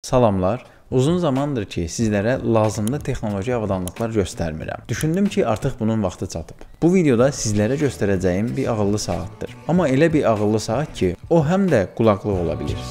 Salamlar. Uzun zamandır ki sizlərə lazımlı texnoloji avadanlıqlar göstərmirəm. Düşündüm ki, artıq bunun vaxtı çatıb. Bu videoda sizlərə göstərəcəyim bir ağıllı saatdır. Amma elə bir ağıllı saat ki, o həm də qulaqlıq ola bilir.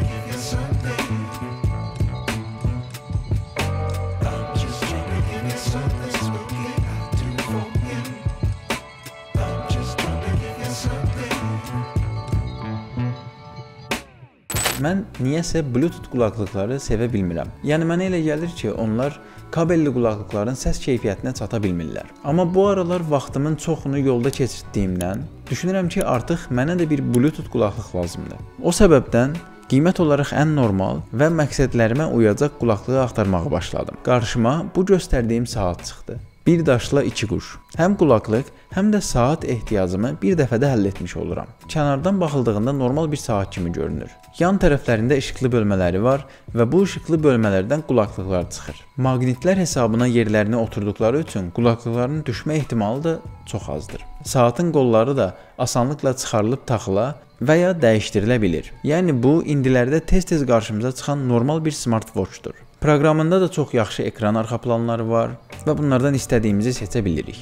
Mən niyəsə Bluetooth qulaqlıqları sevə bilmirəm. Yəni mənə elə gəlir ki, onlar kabelli qulaqlıqların səs keyfiyyətinə çata bilmirlər. Amma bu aralar vaxtımın çoxunu yolda keçirdiyimdən düşünürəm ki, artıq mənə də bir Bluetooth qulaqlıq lazımdır. O səbəbdən qiymət olaraq ən normal və məqsədlərimə uyacaq qulaqlığı axtarmağa başladım. Qarşıma bu göstərdiyim saat çıxdı. Bir daşla iki quş. Həm qulaqlıq, həm də saat ehtiyacımı bir dəfədə həll etmiş oluram. Kənardan baxıldığında normal bir saat kimi görünür. Yan tərəflərində işıqlı bölmələri var və bu işıqlı bölmələrdən qulaqlıqlar çıxır. Maqnitlər hesabına yerlərinə oturduqları üçün qulaqlıqların düşmə ehtimalı da çox azdır. Saatın qolları da asanlıqla çıxarılıb taxıla və ya dəyişdirilə bilir. Yəni bu, indilərdə tez-tez qarşımıza çıxan normal bir smartwatchdur. Proqramında da çox yaxşı ekran arxa planları var və bunlardan istədiyimizi seçə bilirik.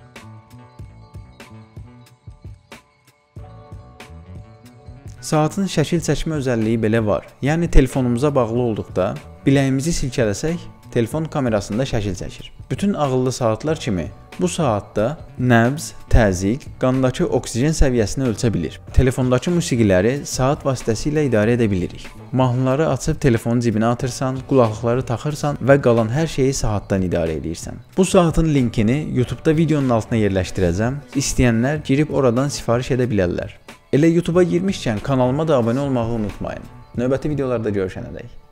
Saatın şəkil çəkmə özəlliyi belə var. Yəni telefonumuza bağlı olduqda biləyimizi silkələsək, telefon kamerasında şəkil çəkir. Bütün ağıllı saatlar kimi bu saatda nəbz, təzyiq, qandakı oksigen səviyyəsini ölçə bilir. Telefondakı musiqiləri saat vasitəsilə idarə edə bilirik. Mahnıları açıb telefonu cibinə atırsan, qulaqlıqları taxırsan və qalan hər şeyi saatdan idarə edirsən. Bu saatın linkini YouTube'da videonun altına yerləşdirəcəm. İstəyənlər girib oradan sifariş edə bilərlər. Elə YouTube'a girmişkən kanalıma da abunə olmağı unutmayın. Növbəti videolarda görüşənədək.